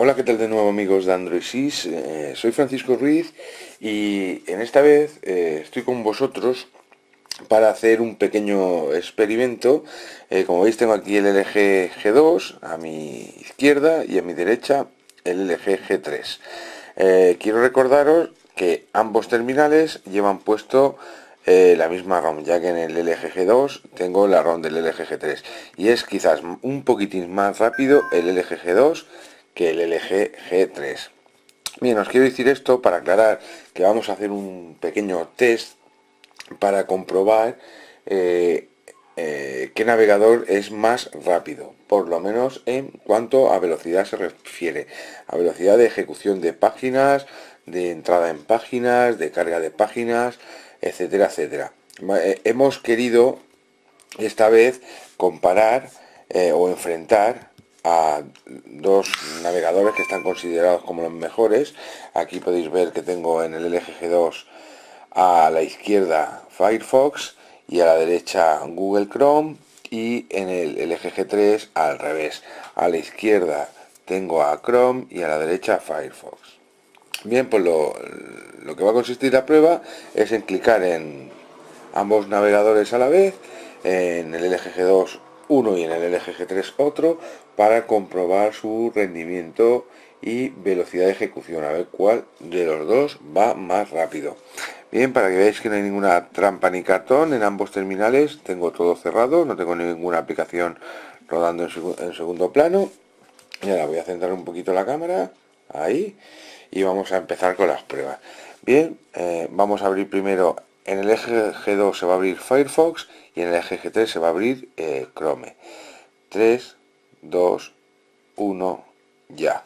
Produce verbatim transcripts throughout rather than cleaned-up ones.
Hola, ¿qué tal de nuevo, amigos de Android Sys? Eh, soy Francisco Ruiz y en esta vez eh, estoy con vosotros para hacer un pequeño experimento. Eh, como veis, tengo aquí el L G G dos a mi izquierda y a mi derecha el L G G tres. Eh, quiero recordaros que ambos terminales llevan puesto eh, la misma ROM, ya que en el L G G dos tengo la ROM del L G G tres y es quizás un poquitín más rápido el L G G dos que el L G G tres. Bien, os quiero decir esto para aclarar que vamos a hacer un pequeño test para comprobar eh, eh, qué navegador es más rápido, por lo menos en cuanto a velocidad se refiere, a velocidad de ejecución de páginas, de entrada en páginas, de carga de páginas, etcétera, etcétera. Eh, hemos querido esta vez comparar eh, o enfrentar a dos navegadores que están considerados como los mejores. Aquí podéis ver que tengo en el L G G dos a la izquierda Firefox y a la derecha Google Chrome, y en el L G G tres al revés, a la izquierda tengo a Chrome y a la derecha Firefox. Bien, pues lo, lo que va a consistir la prueba es en clicar en ambos navegadores a la vez, en el L G G dos uno y en el L G G tres otro, para comprobar su rendimiento y velocidad de ejecución, a ver cuál de los dos va más rápido. Bien, para que veáis que no hay ninguna trampa ni cartón en ambos terminales, tengo todo cerrado, no tengo ninguna aplicación rodando en, seg en segundo plano. Y ahora voy a centrar un poquito la cámara, ahí, y vamos a empezar con las pruebas. Bien, eh, vamos a abrir primero, en el L G G dos se va a abrir Firefox y en el L G G tres se va a abrir eh, Chrome. tres, dos, uno, ya.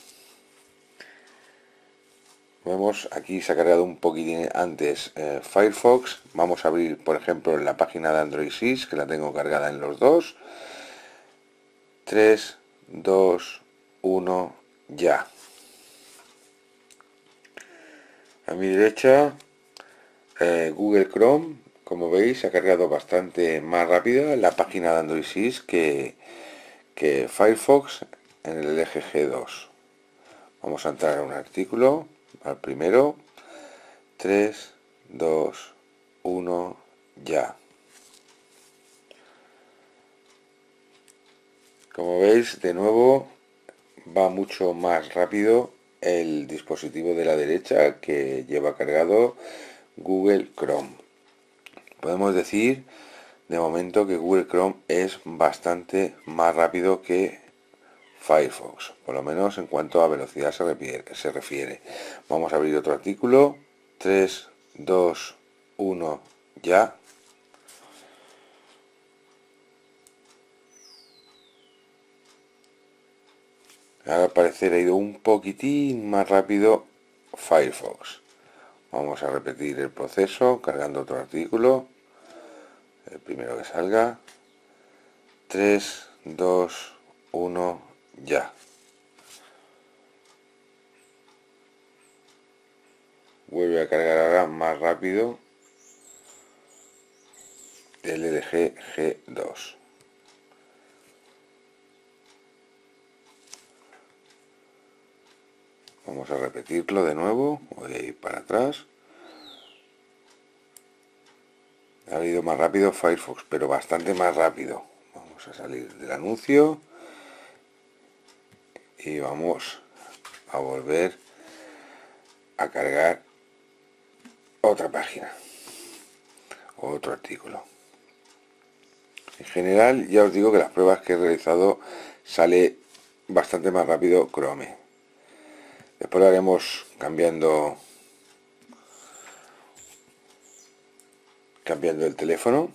Vemos, aquí se ha cargado un poquitín antes eh, Firefox. Vamos a abrir, por ejemplo, la página de Android Sys, que la tengo cargada en los dos. tres, dos, uno, ya. A mi derecha, eh, Google Chrome, como veis, se ha cargado bastante más rápida la página de Android Sys que, que Firefox en el L G G dos. Vamos a entrar a un artículo, al primero. tres, dos, uno, ya. Como veis, de nuevo va mucho más rápido el dispositivo de la derecha, que lleva cargado Google Chrome. Podemos decir de momento que Google Chrome es bastante más rápido que Firefox, por lo menos en cuanto a velocidad se refiere. Se refiere. Vamos a abrir otro artículo. tres, dos, uno, ya. Ahora al parecer ha ido un poquitín más rápido Firefox. Vamos a repetir el proceso cargando otro artículo, el primero que salga. tres, dos, uno, ya. Vuelve a cargar ahora más rápido el L G G dos. Vamos a repetirlo de nuevo, voy a ir para atrás. Ha ido más rápido Firefox, pero bastante más rápido. Vamos a salir del anuncio y vamos a volver a cargar otra página, otro artículo. En general, ya os digo que las pruebas que he realizado sale bastante más rápido Chrome. Después lo haremos cambiando cambiando el teléfono.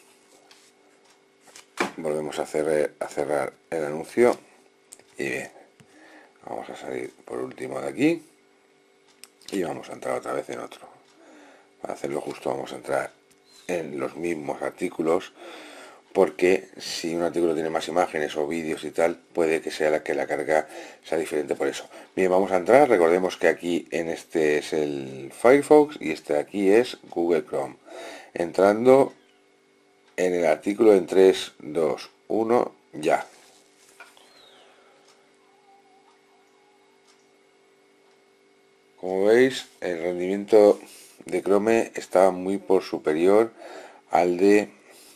Volvemos a cerrar, a cerrar el anuncio y bien, vamos a salir por último de aquí y vamos a entrar otra vez en otro. Para hacerlo justo vamos a entrar en los mismos artículos, porque si un artículo tiene más imágenes o vídeos y tal, puede que sea la que la carga sea diferente por eso. Bien, vamos a entrar. Recordemos que aquí en este es el Firefox y este de aquí es Google Chrome. Entrando en el artículo en tres, dos, uno, ya. Como veis, el rendimiento de Chrome está muy por superior al de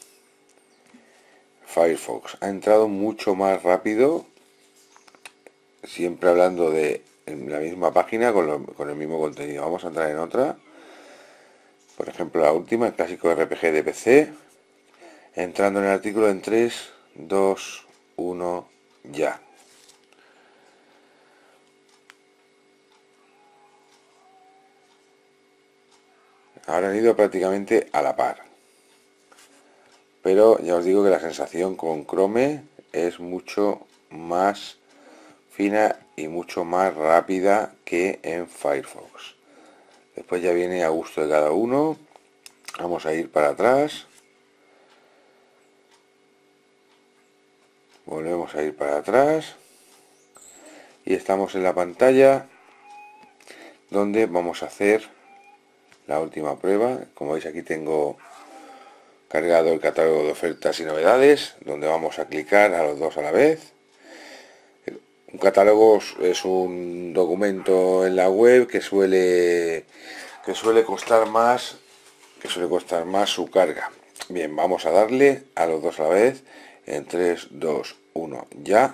Firefox. Ha entrado mucho más rápido, siempre hablando de la misma página con, lo, con el mismo contenido. Vamos a entrar en otra. Por ejemplo, la última, el clásico R P G de P C. Entrando en el artículo en tres, dos, uno, ya. Ahora han ido prácticamente a la par. Pero ya os digo que la sensación con Chrome es mucho más fina y mucho más rápida que en Firefox. Después ya viene a gusto de cada uno. Vamos a ir para atrás. Volvemos a ir para atrás. Y estamos en la pantalla donde vamos a hacer la última prueba. Como veis, aquí tengo cargado el catálogo de ofertas y novedades, donde vamos a clicar a los dos a la vez. Un catálogo es un documento en la web que suele que suele costar más que suele costar más su carga. Bien, vamos a darle a los dos a la vez en tres, dos, uno, ya.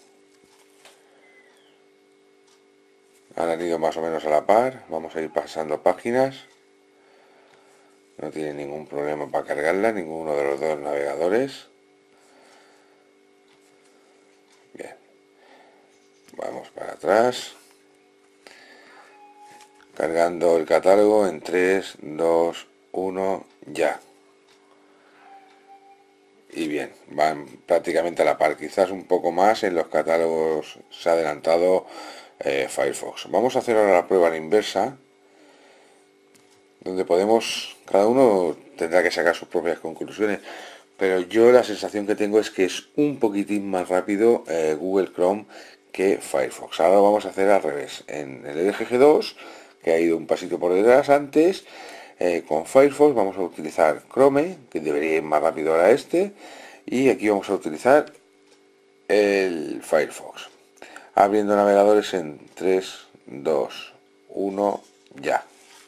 Han ido más o menos a la par. Vamos a ir pasando páginas. No tiene ningún problema para cargarla, ninguno de los dos navegadores. Bien. Vamos para atrás. Cargando el catálogo en tres, dos, uno, ya. Y bien, van prácticamente a la par. Quizás un poco más en los catálogos se ha adelantado eh, Firefox. Vamos a hacer ahora la prueba a la inversa, donde podemos, cada uno tendrá que sacar sus propias conclusiones, pero yo la sensación que tengo es que es un poquitín más rápido eh, Google Chrome que Firefox. Ahora vamos a hacer al revés. En el L G G dos, que ha ido un pasito por detrás antes, eh, con Firefox vamos a utilizar Chrome, que debería ir más rápido ahora este, y aquí vamos a utilizar el Firefox. Abriendo navegadores en tres, dos, uno, ya.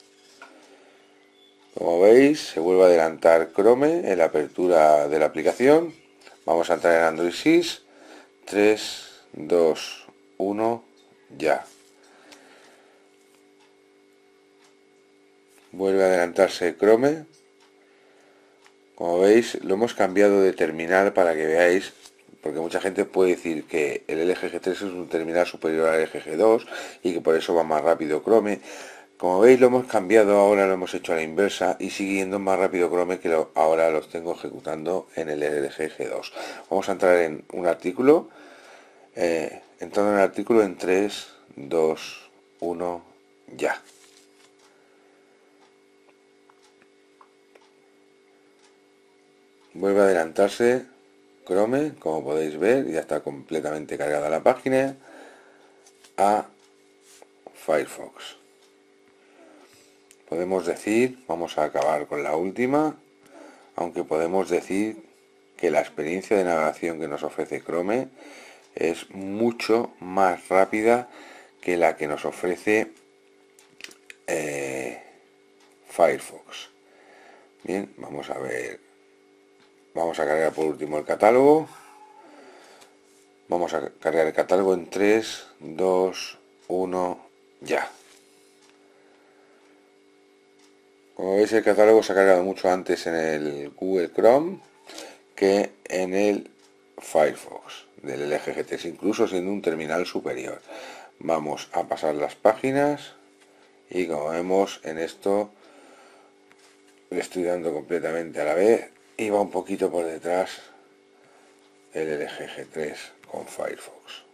Como veis, se vuelve a adelantar Chrome en la apertura de la aplicación. Vamos a entrar en Android Sys. tres, dos, uno, ya. Vuelve a adelantarse Chrome. Como veis, lo hemos cambiado de terminal para que veáis, porque mucha gente puede decir que el L G G tres es un terminal superior al L G G dos y que por eso va más rápido Chrome. Como veis, lo hemos cambiado, ahora lo hemos hecho a la inversa y siguiendo más rápido Chrome, que lo, ahora los tengo ejecutando en el L G G dos. Vamos a entrar en un artículo, eh, entrando en el artículo en tres, dos, uno, ya. Vuelve a adelantarse Chrome, como podéis ver, ya está completamente cargada la página, a Firefox. Podemos decir, vamos a acabar con la última, aunque podemos decir que la experiencia de navegación que nos ofrece Chrome es mucho más rápida que la que nos ofrece eh, Firefox. Bien, vamos a ver, vamos a cargar por último el catálogo. Vamos a cargar el catálogo en tres, dos, uno, ya. Como veis, el catálogo se ha cargado mucho antes en el Google Chrome que en el Firefox del L G G tres, incluso siendo un terminal superior. Vamos a pasar las páginas y como vemos en esto le estoy dando completamente a la vez y va un poquito por detrás el L G G tres con Firefox.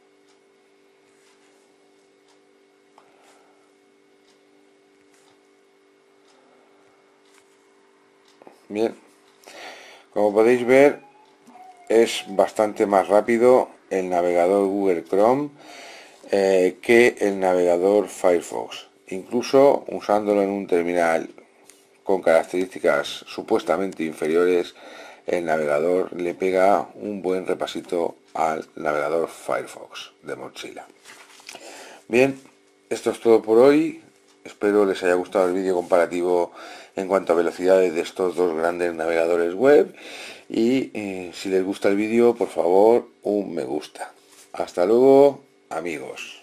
Bien, como podéis ver, es bastante más rápido el navegador Google Chrome eh, que el navegador Firefox, incluso usándolo en un terminal con características supuestamente inferiores. El navegador le pega un buen repasito al navegador Firefox de Mozilla. Bien, esto es todo por hoy. Espero les haya gustado el vídeo comparativo en cuanto a velocidades de estos dos grandes navegadores web. Y eh, si les gusta el vídeo, por favor, un me gusta. Hasta luego, amigos.